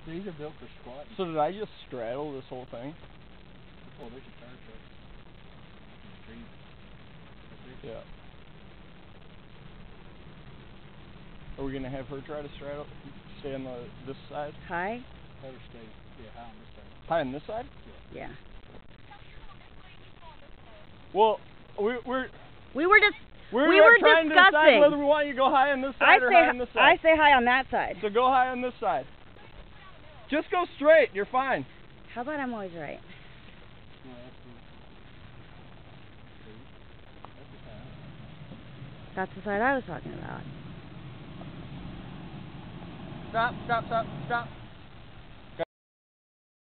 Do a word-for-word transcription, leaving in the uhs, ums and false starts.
These are built for squatting. So did I just straddle this whole thing? Oh, there's a fire truck. Yeah. Are we gonna have her try to straddle, stay on the this side? High? Have her stay, yeah, high on this side. High on this side? Yeah. yeah. Well, we, we're we were just we're we were trying discussing to decide whether we want you to go high on this side I or say high on this side. I say high on that side. So go high on this side. Just go straight. You're fine. How about I'm always right? That's the side I was talking about. Stop, stop, stop, stop.